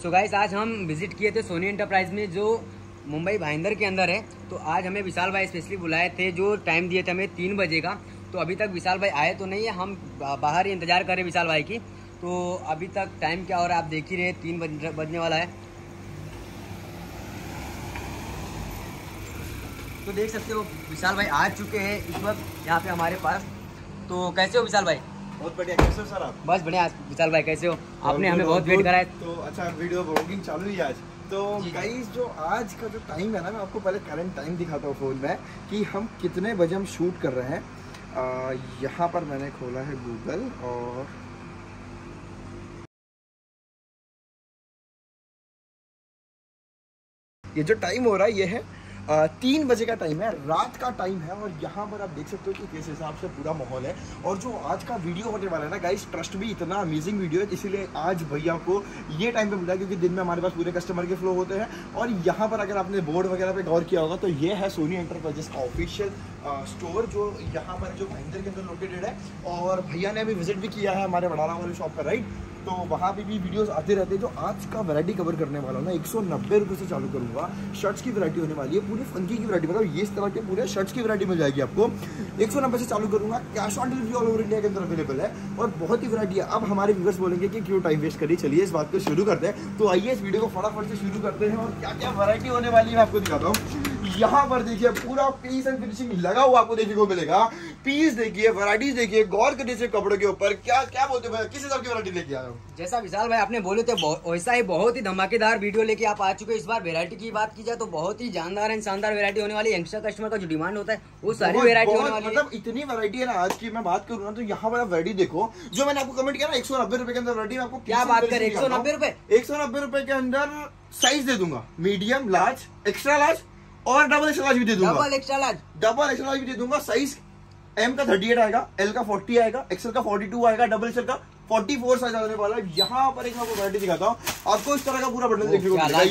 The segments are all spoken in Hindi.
सो गाइस आज हम विजिट किए थे सोनी एंटरप्राइज में जो मुंबई भाईंदर के अंदर है। तो आज हमें विशाल भाई स्पेशली बुलाए थे, जो टाइम दिए थे हमें 3 बजे का। तो अभी तक विशाल भाई आए तो नहीं है, हम बाहर ही इंतजार करें विशाल भाई की। तो अभी तक टाइम क्या हो रहा है आप देख ही रहे, 3 बजने वाला है। तो देख सकते हो विशाल भाई आ चुके हैं इस वक्त यहाँ पे हमारे पास। तो कैसे हो विशाल भाई? बहुत बढ़िया। कैसे हो सर आप? बस बढ़िया। विशाल भाई कैसे हो? आपने हमें बहुत वेट कराया। तो अच्छा, वीडियो ब्लॉगिंग चालू ही आज। तो गाइस जो आज का जो टाइम है ना, मैं आपको पहले करंट टाइम दिखाता हूँ फ़ोन में कि हम कितने बजे हम शूट कर रहे हैं। यहाँ पर मैंने खोला है गूगल और ये जो टाइम हो रहा है ये है 3 बजे का टाइम है, रात का टाइम है। और यहाँ पर आप देख सकते हो कि किस हिसाब से पूरा माहौल है। और जो आज का वीडियो होने वाला है ना गाइस, ट्रस्ट भी इतना अमेजिंग वीडियो है, इसीलिए आज भैया को ये टाइम पे मिला क्योंकि दिन में हमारे पास पूरे कस्टमर के फ्लो होते हैं। और यहाँ पर अगर आपने बोर्ड वगैरह पे गौर किया होगा तो ये है सोनी एंटरप्राइजेस का ऑफिशियल स्टोर, जो यहाँ पर जो भाईंदर के अंदर लोकेटेड है। और भैया ने अभी विजिट भी किया है हमारे वडाला वाले शॉप पर, राइट। तो वहाँ पे भी वीडियोस आते रहते हैं। जो आज का वैरायटी कवर करने वाला हूँ ना, 190 रुपये से चालू करूँगा। शर्ट्स की वैरायटी होने वाली है, पूरी फंकी की वैरायटी, मतलब ये इस तरह के पूरे शर्ट्स की वैरायटी मिल जाएगी आपको। 190 से चालू करूँगा। Cash on delivery all over India के अंदर अवेलेबल है और बहुत ही वैरायटी है। अब हमारे व्यूअर्स बोलेंगे कि क्यों टाइम वेस्ट करिए, चलिए इस बात को शुरू करते हैं। तो आइए इस वीडियो को फटाफट से शुरू करते हैं। और क्या क्या वैरायटी होने वाली है मैं आपको दिखाता हूँ। यहाँ पर देखिए पूरा पीस एंड फिनिशिंग लगा हुआ आपको देखने को मिलेगा। पीस देखिए, वैरायटीज देखिए, गौर करिए से कपड़ों के ऊपर क्या क्या बोलते हैं, किस हिसाब की वैरायटी लेके आया हूँ। जैसा विशाल भाई आपने बोले थे वैसा ही बहुत ही धमाकेदार वीडियो लेके आप आ चुके हैं। इस बार वैरायटी की बात की जाए तो बहुत ही जानदार एंड शानदार वैरायटी होने वाली है। यंगस्टर कस्टमर का जो डिमांड होता है वो सारी वैरायटी होने वाली है। मतलब इतनी वैरायटी है ना आज की मैं बात करूँ ना, तो यहाँ पर वैरायटी देखो जो मैंने आपको कमेंट किया ना, 190 रुपए के अंदर वैरायटी। आपको क्या बात करें, 190 रुपए? 190 रुपए के अंदर साइज दे दूंगा, मीडियम, लार्ज, एक्स्ट्रा लार्ज और डबल एक्स्ट्रा लार्ज भी दे दूंगा। डबल एक्स्ट्रा लार्ज भी दे दूंगा। साइज एम का 38 आएगा, एल का 40 आएगा, एक्सएल का 42 आएगा, डबल एक्सएल का 44 साइज आने वाला है। यहाँ पर एक आपको वैरायटी दिखाता हूँ। आपको इस तरह का पूरा बंडल देखने को मिलेगा।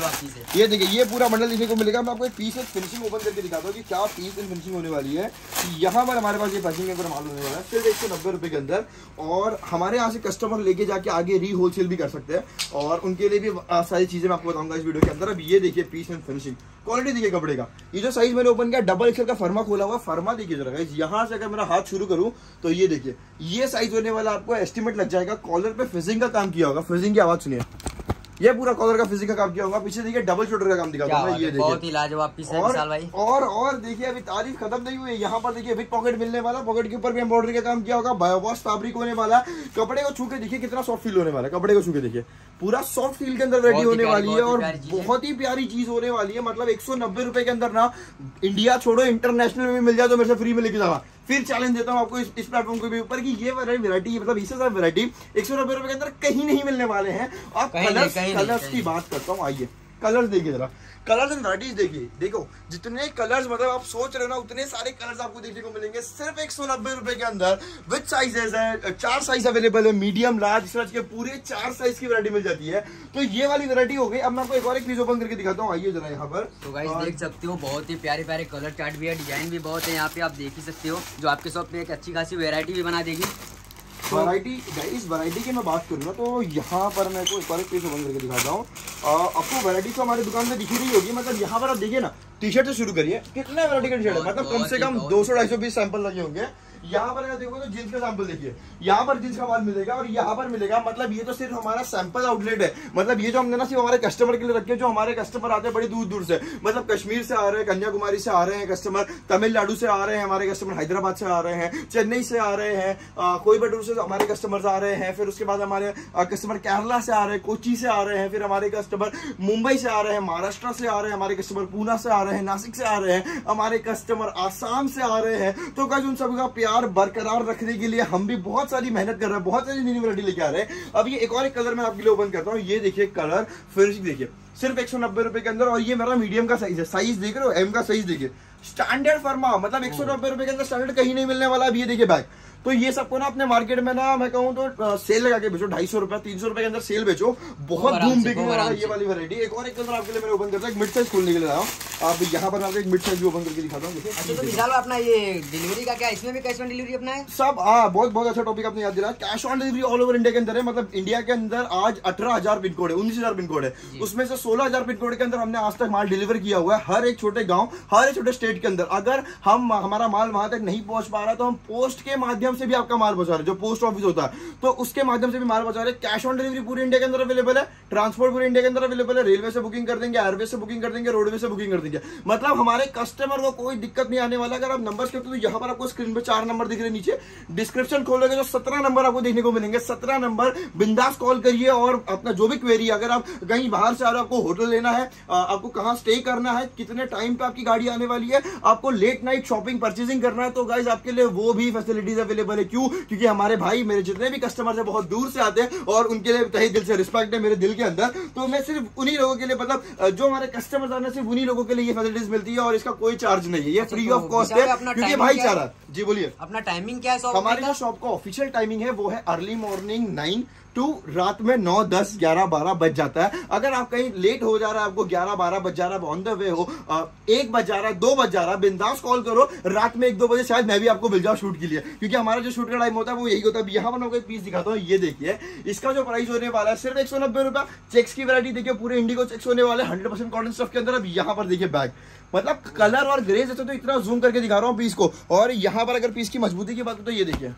ये देखिए ये पूरा बंडल देखने को मिलेगा। मैं आपको एक पीस एंड फिनिशिंग ओपन करके दिखाता हूँ कि क्या पीस एंड फिनिशिंग होने वाली है। यहाँ पर हमारे पास ये पैकिंग के ऊपर माल होने वाला है सिर्फ 190 रुपए के अंदर। और हमारे यहाँ से कस्टमर लेके जाके आगे री होलसेल भी कर सकते हैं और उनके लिए भी सारी चीजें मैं आपको बताऊंगा इस वीडियो के अंदर। अब ये देखिए पीस एंड फिनिशिंग, क्वालिटी देखिए कपड़े का। ये जो साइज मैंने ओपन किया डबल एक्सएल का फर्मा खोला हुआ, फर्मा देखिए जरा गाइस। यहाँ से अगर मेरा हाथ शुरू करूँ तो ये देखिए ये साइज होने वाला आपको एस्टिमेट लग जाएगा। कॉलर पे फिजिंग का काम किया होगा, फिजिंग की आवाज सुनिए। ये पूरा कॉलर का फिजिंग का काम किया होगा। पीछे देखिए डबल शोल्डर का काम दिखाता हूं मैं। ये देखिए बहुत ही लाजवाब पीस है विशाल भाई। और देखिए अभी तारीफ खत्म नहीं हुई। यहाँ पर देखिए विद पॉकेट मिलने वाला, पॉकेट के ऊपर भी एम्ब्रॉयडरी का काम किया होगा। बायोवॉश फैब्रिक होने वाला। कपड़े को छू के देखिए कितना सॉफ्ट फील होने वाला है। कपड़े को छू के देखिए पूरा सॉफ्ट फील के अंदर रेडी होने वाली है और बहुत ही प्यारी चीज होने वाली है। मतलब 190 रुपए के अंदर ना, इंडिया छोड़ो इंटरनेशनल में मिल जाए तो मेरे से फ्री में लेके जावा। फिर चैलेंज देता हूं आपको इस प्लेटफॉर्म के ऊपर कि ये वैरायटी, मतलब इससे ज्यादा वैरायटी 190 रुपए के अंदर कहीं नहीं मिलने वाले हैं। आप कलर्स की बात करता हूँ। आइए कलर्स देखिए जरा, कलर्स एंड वैराइटीज देखिए। देखो जितने कलर्स मतलब आप सोच रहे हो ना, उतने सारे कलर्स आपको देखने को मिलेंगे सिर्फ 190 रुपए के अंदर। विद साइजेस है, 4 साइज अवेलेबल है, मीडियम, लार्ज, एक्स्ट्रा के पूरे 4 साइज की वैरायटी मिल जाती है। तो ये वाली वैरायटी हो गई। अब मैं आपको एक और एक पीस ओपन करके दिखाता हूँ। आइए जरा यहाँ पर। तो गाइस देख सकते हो बहुत ही प्यारे प्यारे कलर चार्ट भी है, डिजाइन भी बहुत है। यहाँ पे आप देख ही सकते हो, जो आपके शॉप पे एक अच्छी खासी वैरायटी भी बना देगी। वैरायटी इस वैरायटी की मैं बात करूँ ना, तो यहाँ पर मैं को एक और पीस ओपन करके दिखाता हूँ। आपको वैरायटी तो हमारी दुकान में दिखी रही होगी। मतलब यहाँ पर आप देखिए ना, टी शर्ट से शुरू करिए, कितने वैरायटी का टी शर्ट है। मतलब कम से कम 200-250 पीस सैंपल लगे होंगे। यहाँ पर अगर देखो तो जींस का सैंपल देखिए, यहाँ पर जींस का माल मिलेगा और यहाँ पर मिलेगा। मतलब ये तो सिर्फ हमारा सैंपल आउटलेट है। मतलब ये जो हमने ना सिर्फ हमारे कस्टमर के लिए रखे, जो हमारे कस्टमर आते हैं बड़ी दूर दूर से, मतलब कश्मीर से आ रहे हैं, कन्याकुमारी से आ रहे हैं कस्टमर, तमिलनाडु से आ रहे हैं हमारे कस्टमर, हैदराबाद से आ रहे हैं, चेन्नई से आ रहे हैं, कोयम्बटूर से हमारे कस्टमर आ रहे हैं। फिर उसके बाद हमारे कस्टमर केरला से आ रहे हैं, कोची से आ रहे हैं। फिर हमारे कस्टमर मुंबई से आ रहे हैं, महाराष्ट्र से आ रहे हैं हमारे कस्टमर, पूना से आ रहे हैं, नासिक से आ रहे हैं हमारे कस्टमर, आसाम से आ रहे हैं। तो गाइस उन सबका प्यार बरकरार रखने के लिए हम भी बहुत सारी मेहनत कर रहे हैं, बहुत सारी नई वैरायटी लेके आ रहे हैं। अब ये एक और एक कलर मैं आपके लिए ओपन करता हूँ। ये देखिए कलर फिनिशिंग देखिए, सिर्फ 190 रुपए के अंदर। और ये मेरा मीडियम का साइज है। साइज देख रहे हो, एम का साइज देखिए, स्टैंडर्ड फर्मा। मतलब 190 रुपए के अंदर स्टैंडर्ड कहीं नहीं मिलने वाला। अब ये देखिए बैग, तो ये सबको ना अपने मार्केट में ना मैं कहूँ तो सेल लगा के बेचो, 250 रुपए 300 रुपए के अंदर सेल बेचो, बहुत धूम बिकने वाला है ये वाली वैरायटी। एक और एक कलर आपके लिए मैंने ओपन करता हूँ, एक मिड साइज खोलने के लिए आया हूँ। अब यहाँ पर मैं आपको एक मिड साइज भी ओपन करके दिखाता हूँ। अच्छा तो विशाल अपना ये डिलीवरी का क्या, इसमें भी कैश ऑन डिलीवरी अपना है सब? हाँ, बहुत बहुत अच्छा टॉपिक आपने याद दिलाया। Cash on delivery all over India के अंदर है, मतलब इंडिया के अंदर आज 18,000 पिन कोड है, 19,000 पिन कोड है, उसमें से 16,000 पिन कोड के अंदर हमने आज तक माल डिलीवर किया हुआ है, हर एक छोटे गांव, हर एक छोटे स्टेट के अंदर। अगर हम हमारा माल वहां तक नहीं पहुंच पा रहा तो हम पोस्ट के माध्यम से भी आपका माल पहुंचा रहे, जो पोस्ट ऑफिस होता है तो उसके माध्यम से भी माल पहुंचा रहे। कैश ऑन डिलीवरी पूरे इंडिया के अंदर अवेलेबल है, ट्रांसपोर्ट पूरे इंडिया के अंदर अवेलेबल है, रेलवे से बुकिंग कर देंगे, एयरवे से बुकिंग कर देंगे, रोडवे से बुकिंग कर देंगे, मतलब हमारे कस्टमर को कोई दिक्कत नहीं आने वाला। अगर आप नंबर करते तो यहाँ पर आपको स्क्रीन पे 4 नंबर दिख रहे, नीचे डिस्क्रिप्शन खोलोगे तो 17 नंबर आपको देखने को मिलेंगे। 17 नंबर बिंदास कॉल करिए और अपना जो भी क्वेरी, अगर आप कहीं बाहर से आ रहे हो, आपको होटल लेना है, आपको कहाँ स्टे करना है, कितने टाइम पे आपकी गाड़ी आने वाली है, आपको लेट नाइट शॉपिंग परचेजिंग करना है, तो गाइज आपके लिए वो भी फैसिलिटीज अवेलेबल है। क्यों? क्योंकि हमारे भाई, मेरे जितने भी कस्टमर है बहुत दूर से आते हैं और उनके लिए तहे दिल से रिस्पेक्ट है मेरे दिल के अंदर। तो मैं सिर्फ उन्हीं लोगों के लिए, मतलब जो हमारे कस्टमर आने, सिर्फ उन्हीं लोगों के लिए ये फैसिलिटीज मिलती है और इसका कोई चार्ज नहीं है, ये फ्री ऑफ कॉस्ट है, क्योंकि भाईचारा। जी बोलिए। अपना टाइमिंग क्या है? हमारी जो शॉप का ऑफिशियल टाइमिंग है वो है अर्ली मॉर्निंग 9 टू रात में 9, 10, 11, 12 बज जाता है। अगर आप कहीं लेट हो जा रहा है, आपको 11, 12 बज जा रहा है, ऑन द वे हो, 1 बज जा रहा है, 2 बज जा रहा है, बिंदास कॉल करो। रात में 1-2 बजे शायद मैं भी आपको मिल जाऊं शूट के लिए, क्योंकि हमारा जो शूट का टाइम होता है वो यही होता है। यहाँ पर मैं पीस दिखाता हूँ, ये देखिए, इसका जो प्राइस होने वाला है सिर्फ 190 रुपया। चेक्स की वैरायटी देखिए, पूरे इंडिगो चेक्स होने वाले 100% कॉटन स्टफ के अंदर। अब यहाँ पर देखिए बैग, मतलब कलर और ग्रेज ऐसे तो इतना जूम करके दिखा रहा हूँ पीस को। और यहाँ पर अगर पीस की मजबूती की बात हो तो ये देखिए,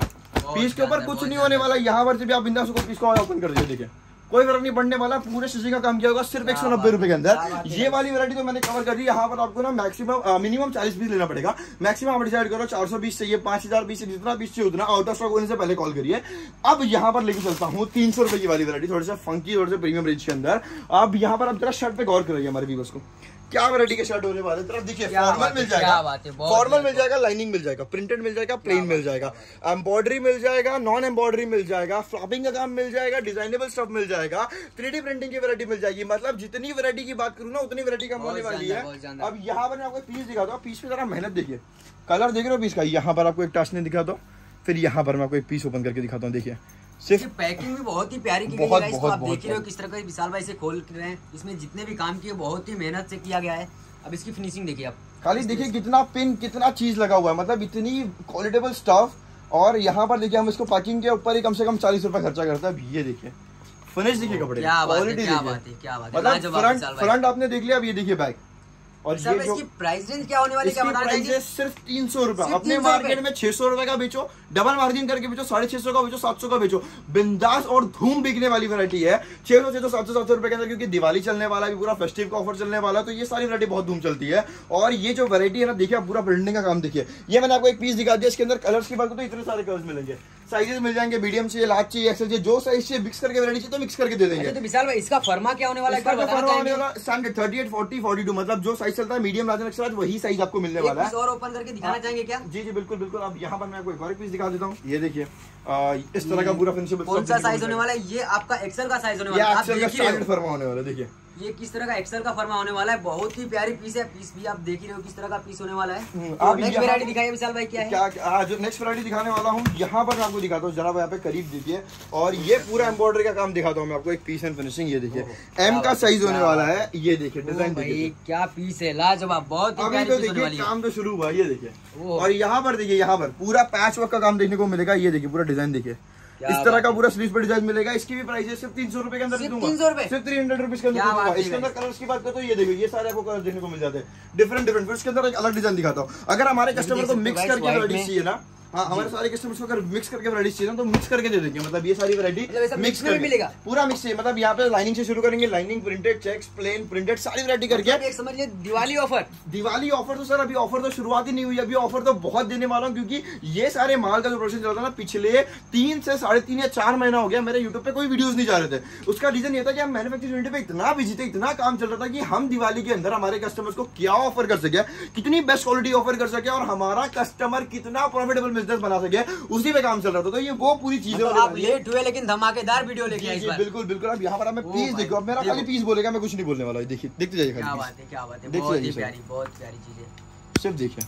पीस के ऊपर कुछ नहीं होने वाला। यहाँ पर जब आप बिंदास को पीस को ओपन कर दीजिए, देखिए कोई फर्क नहीं पड़ने वाला, पूरे स्टिचिंग का काम किया होगा सिर्फ 190 रुपए के अंदर। ये वाली वैरायटी तो मैंने कवर कर दी। यहाँ पर आपको ना मैक्सिमम मिनिमम 40 पीस लेना पड़ेगा। मैक्सिमम आप डिसाइड करो 420 चाहिए, 5000 पीस, जितना पीस चाहिए उतना। आउट ऑफ स्टॉक होने से पहले कॉल करिए। अब यहाँ पर लेके चलता हूँ 300 रुपए की वाली वैरायटी, थोड़ा सा फंकी, थोड़ा सा प्रीमियम रेंज के अंदर। अब यहाँ पर आप जरा शर्ट पे गौर करिए हमारे व्यूअर्स को, क्या वैरायटी के शर्ट होने वाले। तरफ देखिए, फॉर्मल मिल जाएगा, फॉर्मल मिल जाएगा, लाइनिंग मिल जाएगा, प्रिंटेड मिल जाएगा, प्लेन मिल जाएगा, एम्ब्रॉयडरी मिल जाएगा, नॉन एम्ब्रॉयडरी मिल जाएगा, फ्लॉपिंग का काम मिल जाएगा, डिजाइनेबल स्टफ मिल जाएगा, 3D प्रिंटिंग की वैरायटी मिल जाएगी। मतलब जितनी वैरायटी की बात करूँ ना उतनी वैरायटी कम होने वाली है। अब यहाँ पर मैं आपको पीस दिखाता हूँ, पीस पे जरा मेहनत देखिए, कलर देख रहे हो पीस का। यहाँ पर आपको एक टच नहीं दिखाता हूँ, फिर यहाँ पर मैं आपको एक पीस ओपन करके दिखाता हूँ। देखिए सिर्फ पैकिंग भी बहुत ही प्यारी की गई है। इसको आप देख रहे हो किस तरह का विशाल भाई से खोल रहे हैं। इसमें जितने भी काम किए बहुत ही मेहनत से किया गया है। अब इसकी फिनिशिंग देखिए आप, खाली देखिए कितना पिन, कितना चीज लगा हुआ है, मतलब इतनी क्वालिटेबल स्टफ। और यहाँ पर देखिए हम इसको पैकिंग के ऊपर ही कम से कम 40 रुपए खर्चा करता है। ये देखिए फिनिश देखिए कपड़े, क्वालिटी देखिए, मतलब फ्रंट आपने देख लिया। अब ये देखिए बैग, और ये जो प्राइस रेंज क्या होने वाली, क्या बताना चाहिए? सिर्फ 300 रुपए। अपने मार्केट में 600 रुपए का बेचो, डबल मार्जिन करके बेचो, 650 का बेचो, 700 का बेचो, बिंदास और धूम बिकने वाली वैरायटी है। 600, 700 रुपए के अंदर, क्योंकि दिवाली चलने वाला है, पूरा फेस्टिव का ऑफर चलने वाला है, तो ये सारी वैरायटी बहुत धूम चलती है। और ये जो वैरायटी है ना, देखिए पूरा प्रिंटिंग का काम देखिए। ये मैंने आपको एक पीस दिखा दिया, इसके अंदर कलर्स की बात तो इतने सारे कलर्स मिलेंगे, साइजेस मिल जाएंगे, मीडियम चाहिए, लार्ज चाहिए, एक्सेल चाहिए, जो साइज चाहिए मिक्स करके वैरायटी चाहिए तो मिक्स करके दे देंगे। तो विशाल भाई इसका फर्मा क्या होने वाला है? फर्मा होने वाला स्टैंडर्ड 38, 40, 42, मतलब जो साइज चलता है मीडियम, लार्ज, एक्स्ट्रा, वही साइज आपको मिलने वाला है। और ओपन करके दिखाना चाहेंगे क्या? जी जी बिल्कुल बिल्कुल। अब यहाँ पर मैं आपको एक और पीस दिखा देता हूँ। ये देखिए इस तरह का पूरा फिनिशिंग। कौन सा साइज होने वाला है? ये आपका एक्सेल का साइज होने वाला है। एक्सेल का स्टैंडर्ड फर्मा होने वाला है। देखिए ये किस तरह का एक्सेल का फर्मा होने वाला है, बहुत ही प्यारी पीस है। पीस भी आप देख ही रहे हो किस तरह का पीस होने वाला है। आप नेक्स्ट वैरायटी दिखाइए विशाल भाई, क्या है? क्या जो नेक्स्ट वैरायटी दिखाने वाला हूँ, यहाँ पर मैं आपको दिखाता हूँ, जरा यहाँ पे करीब देखिए। और ये पूरा एम्ब्रॉयडरी का काम दिखाता हूँ मैं आपको, एक पीस एंड फिनिशिंग। ये देखिए एम का साइज होने वाला है। ये देखिए डिजाइन देखिए, क्या पीस है, लाजवाब, बहुत ही प्यारी पीस होने वाली है। काम तो शुरू हुआ, ये देखिए। और यहाँ पर देखिए, यहाँ पर पूरा पैच वर्क का काम देखने को मिलेगा। ये देखिए पूरा डिजाइन देखिए, इस तरह का पूरा स्लीव पर डिजाइन मिलेगा। इसकी भी प्राइस है सिर्फ 300 रुपए के अंदर दूंगा, सिर्फ 300 रुपीज के अंदर दूंगा। इसके अंदर कलर्स की बात करें तो ये देखो, ये सारे आपको कलर देखने को मिल जाते हैं डिफरेंट। फिर इसके अंदर एक अलग डिजाइन दिखाता हूँ। अगर हमारे कस्टमर को मिक्स करके वैरायटी चाहिए ना, हाँ हमारे सारे कस्टमर्स को अगर मिक्स करके वैरायटी चाहिए तो मिक्स करके दे देंगे। मतलब ये सारी वैरायटी मिक्स में मिलेगा, पूरा मिक्स है। मतलब यहाँ पे लाइनिंग से शुरू करेंगे, lining, printed, checks, plain, printed, सारी वैरायटी करके। समझिए दिवाली ऑफर। दिवाली ऑफर तो सर अभी ऑफर तो शुरुआत ही नहीं हुई, अभी ऑफर तो बहुत देने वाला हूँ, क्योंकि ये सारे माल का जो प्रोसेस चल रहा था ना, पिछले 3 से 3.5 या 4 महीना हो गया मेरे यूट्यूब पे कोई वीडियोस नहीं जा रहे थे। उसका रीजन ये था कि हम मैन्युफैक्चरिंग यूनिट पे इतना बिजी थे, इतना काम चल रहा था कि हम दिवाली के अंदर हमारे कस्टमर्स को क्या ऑफर कर सके, कितनी बेस्ट क्वालिटी ऑफर कर सके और हमारा कस्टमर कितना प्रॉफिटेबल बिजनेस बना सके, उसी पे काम चल रहा था। तो ये वो पूरी चीजें आप लेट हुए लेकिन धमाकेदार वीडियो लेके आए इस बार। बिल्कुल बिल्कुल। अब यहाँ पर मैं पीस देखो, अब मेरा खाली पीस बोलेगा, मैं कुछ नहीं बोलने वाला। देखिए देखते जाइए, क्या बात है, क्या बात है, बहुत ही प्यारी, बहुत प्यारी चीज है। सिर्फ देखिए,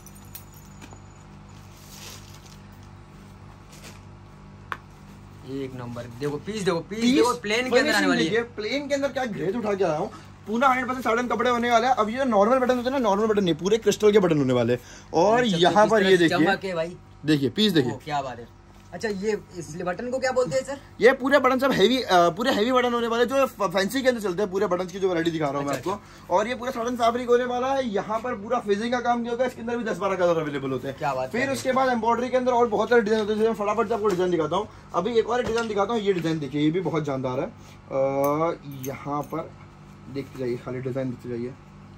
एक नंबर। देखो पीस, देखो पीस, देखो प्लेन के अंदर आने वाली है। प्लेन के अंदर क्या ग्रेज उठा के आया हूँ, पूरा 100% साड़न कपड़े होने वाला है। अब ये नॉर्मल बटन होते हैं ना, नॉर्मल बटन नहीं, पूरे क्रिस्टल के बटन होने वाले। और यहाँ पर ये देखिए भाई, देखिए पीस देखिए, क्या बात है। अच्छा, ये इस बटन को क्या बोलते हैं सर? ये पूरे बटन सब हेवी, पूरे हेवी बटन होने वाले जो फैंसी के अंदर चलते हैं, पूरे बटन की जो वैरायटी दिखा रहा हूँ मैं आपको। और ये पूरा साटन फैब्रिक होने वाला है। यहाँ पर पूरा फिजिंग का काम किया होगा, इसके अंदर भी 10-12 कलर अवेलेबल होते हैं। क्या बात। फिर उसके बाद एम्ब्रॉयडरी के अंदर और बहुत सारे डिजाइन होते हैं, फटाफट से आपको डिजाइन दिखाता हूँ। अभी एक और डिजाइन दिखाता हूँ, ये डिजाइन देखिए, ये भी बहुत जानदार है। यहाँ पर देखते जाइए, खाली डिजाइन देखते जाइए।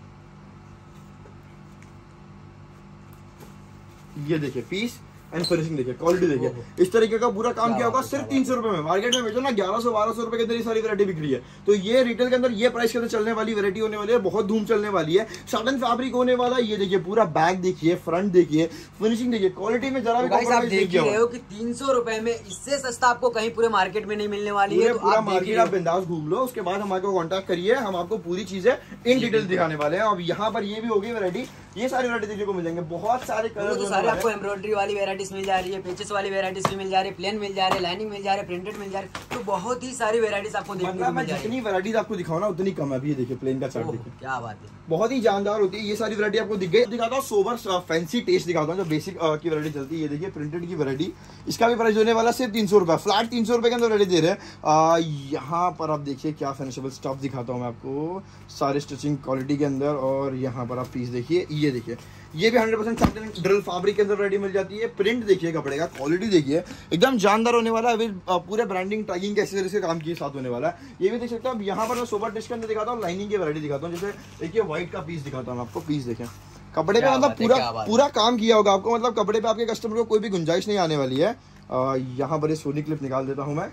ये देखिए पीस एंड फिनिशिंग देखिए, क्वालिटी देखिए, इस तरीके का पूरा काम किया होगा। सिर्फ 300 रुपए में मार्केट में बेचो ना 1100-1200 रुपए के अंदर ये सारी वैरायटी बिक रही है। तो ये रिटेल के अंदर ये प्राइस के अंदर चलने वाली वैरायटी होने वाली है, बहुत धूम चलने वाली है। साटन फैब्रिक होने वाला है। ये देखिए पूरा बैक देखिए, फ्रंट देखिए, फिनिशिंग देखिए, क्वालिटी में जरा भी आप देख रहे हो कि 300 रुपए में इससे सस्ता आपको कहीं पूरे मार्केट में नहीं मिलने वाली है। पूरा मार्केट आप बिंदास घूम लो, उसके बाद हमारे को कॉन्टैक्ट करिए, हम आपको पूरी चीजें इन डिटेल दिखाने वाले हैं। अब यहाँ पर ये भी होगी वैरायटी, ये सारी वैरायटी देखने को मिल जाएंगे, बहुत सारे कलर सारे आपको एम्ब्रॉयडरी वाली वैरायटीज मिल जा रही है, पेचेस वाली वैरायटीज भी मिल जा रही है, प्लेन मिल जा रहे हैं, लाइनिंग मिल जा रहे हैं, प्रिंटेड मिल जा रहे हैं। तो बहुत ही सारी वैरायटीज आपको देखने को मिल जाएगी। जितनी वैरायटीज आपको दिखाओ ना उतनी कम है। अभी ये देखिए प्लेन का चार्ट देखिए, क्या बात है, बहुत ही जानदार होती है। ये सारी वैरायटी आपको दिख गई। दिखाता हूँ सोबर फैंसी टेस्ट दिखाता हूँ, जो बेसिक की वैरायटी चलती है। ये देखिए प्रिंटेड की वैरायटी, इसका भी प्राइस होने वाला सिर्फ 300 रुपए, फ्लैट 300 रुपए के अंदर वैरायटी दे रहे हैं। यहाँ पर आप देखिए क्या फिनिशेबल स्टफ दिखाता हूँ मैं आपको, सारे स्टिचिंग क्वालिटी के अंदर। और यहाँ पर आप पीस देखिए, ये देखिए, ये भी 100% साटन ड्रिल फैब्रिक के अंदर रेडी मिल जाती है। प्रिंट देखिए कपड़े का, क्वालिटी देखिए, एकदम जानदार होने वाला है। अभी पूरे ब्रांडिंग टैगिंग के एक्सेसरीज के काम के साथ होने वाला है। ये भी देख सकते हो। अब यहाँ पर मैं सोबर टेस्ट के अंदर दिखाता हूँ, लाइनिंग की वैरायटी दिखाता हूँ। जैसे देखिए व्हाइट का पीस दिखाता हूँ आपको, पीस देखें, कपड़े पे मतलब पूरा काम किया होगा आपको, मतलब कपड़े पे आपके कस्टमर को कोई भी गुंजाइश नहीं आने वाली है। यहाँ पर ये सोनी क्लिप निकाल देता हूँ मैं,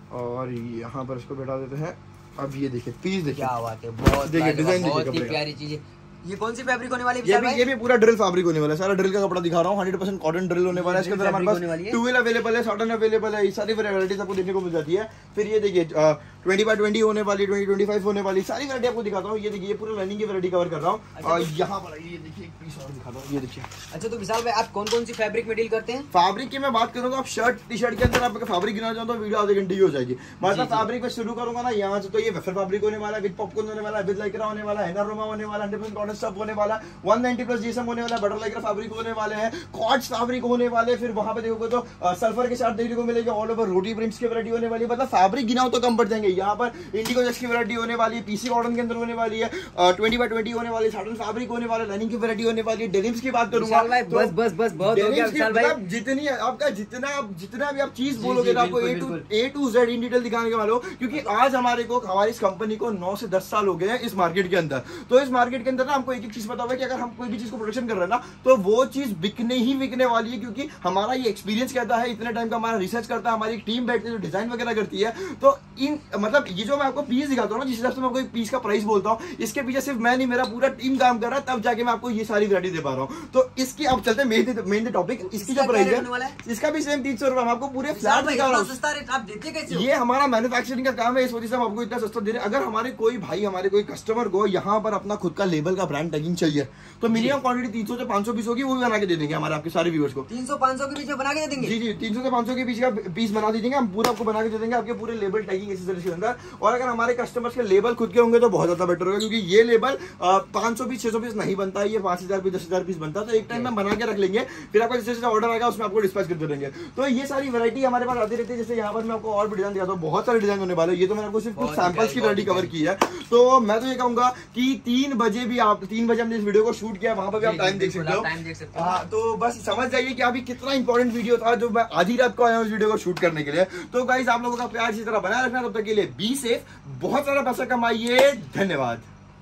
और यहाँ पर इसको बैठा देते हैं। अब ये देखिए पीस देखिए, क्या बात है, बहुत देखिए डिजाइन देखिए, बहुत ही प्यारी चीज है। ये कौन सी फैब्रिक होने वाली है? ये भी पूरा ड्रिल फैब्रिक होने वाला है। सारा ड्रिल का कपड़ा दिखा रहा हूँ, 100% कॉटन ड्रिल होने वाला है। इसके अंदर हमारे पास 2 व्हील अवेलेबल है, साटन अवेलेबल है, ये सारी वैरायटीज आपको देखने को मिल जाती है। फिर ये देखिए 20x20 होने वाली, 20-25 होने वाली, सारी वैरायटी आपको दिखाता हूँ। ये देखिए ये पूरा लाइनिंग की वैरायटी कवर कर रहा हूँ। यहाँ पर ये देखिए एक पीस और दिखाता हूँ, ये देखिए। अच्छा, तो विशाल भाई आप कौन कौन सी फैब्रिक में डील करते हैं? फैब्रिक की मैं बात करूँ तो आप शर्ट टी शर्ट के अंदर आपका फैब्रिक गिना चाहूँ तो वीडियो आधे घंटे की हो जाएगी। मतलब फैब्रिक में शुरू करूंगा ना यहाँ से, तो ये वेफर फैब्रिक होने वाला है, विद पॉपकॉर्न होने वाला है, विद लाइक्रा होने वाला है, हैंगर रोमा होने वाला है, 100% कॉटन स्टफ होने वाला है, 190+ जीएसएम होने वाला है, बटर लाइक्रा फैब्रिक होने वाले हैं, कॉर्ड्स फैब्रिक होने वाले। फिर वहां पे देखोगे तो सल्फर के साथ देखने को मिलेगा, ऑल ओवर रोटी प्रिंट्स की वैरायटी होने वाली है। मतलब फैब्रिक गिनाओ तो कम पड़ जाएंगे। यहाँ पर इंडिगो जैक्स की वैरायटी होने वाली है, पीसी कॉटन के अंदर होने वाली है, 20x20 होने वाली, साटन फैब्रिक होने वाला, लाइनिंग की वैरायटी होने वाली है। डेनिम्स की बात करूंगा, बस बस बस बहुत हो गया विशाल भाई। जितनी आपका जितना भी आप चीज बोलोगे आपको A to Z in detail दिखाने के वाले हो, क्योंकि आज हमारी इस कंपनी को 9 से 10 साल हो गए हैं इस मार्केट के अंदर। तो इस मार्केट के अंदर ना हमको एक एक चीज पता होगा कि अगर हम कोई भी चीज को प्रोडक्शन कर रहे हैं ना, तो वो चीज बिकने ही बिकने वाली है, क्योंकि हमारा ये एक्सपीरियंस कहता है, इतने टाइम का हमारा रिसर्च करता है, हमारी टीम बैठती है जो डिजाइन वगैरह करती है। तो इन मतलब ये जो मैं आपको पीस दिखाता हूँ ना, जिस हिसाब से मैं कोई पीस का प्राइस बोलता हूँ, इसके पीछे सिर्फ मैं नहीं, मेरा पूरा टीम काम कर रहा है, तब जाके मैं आपको ये सारी वैरायटी दे पा रहा हूँ। तो इसकी अब चलते मेन टॉपिक, इसकी जो प्राइस है इसका भी सेम 300 रुपए। हम आपको पूरे फ्लैट दिखा रहा हूँ। ये हमारा मैन्युफैक्चरिंग का काम है, इस वजह से हम आपको इतना सस्ता दे रहे हैं। अगर हमारे कोई भाई, हमारे कोई कस्टमर को यहाँ पर अपना खुद का लेबल का ब्रांड टैगिंग चाहिए, तो मिनिमम क्वांटिटी 300 से 500 पीस होगी, वो भी बना के दे देंगे हमारे आपके सारे व्यूअर्स को। 300-500 के बीच में बना के दे देंगे। जी 300 से 500 के बीच का पीस बना दीजिएगा, हम पूरा आपको बना के दे देंगे आपके पूरे लेबल टैगिंग एक्सेसरीज के अंदर। और अगर हमारे कस्टमर्स के लेबल खुद के होंगे तो बहुत ज्यादा बेटर होगा, क्योंकि ये लेबल 500 पीस 600 पीस नहीं बनता है, ये 5000 पीस 10,000 पीस बनता है। तो एक टाइम में बना के रख लेंगे, फिर आपका जैसे ऑर्डर आएगा उसमें आपको डिस्पैच कर देंगे। तो ये सारी वैरायटी हमारे पास आती रहती है। जैसे यहाँ पर मैं आपको और भी डिजाइन दिखाता हूँ, बहुत सारे डिजाइन होने वाले हैं। ये तो मैंने आपको सिर्फ कुछ सैंपल्स की वैरायटी कवर की है। तो मैं तो ये कहूंगा कि 3 बजे भी आप 3 बजे हमने इस वीडियो को शूट किया, वहां पर भी आप टाइम देख सकते हो। हाँ, तो बस समझ जाइए कि अभी कितना इंपॉर्टेंट वीडियो था, जो मैं आधी रात को आया हूँ इस वीडियो को शूट करने के लिए। तो गाइस आप लोगों का प्यार इसी तरह बनाए रखना, तब तक के लिए बी सेफ, बहुत सारा पैसा कमाइए, धन्यवाद।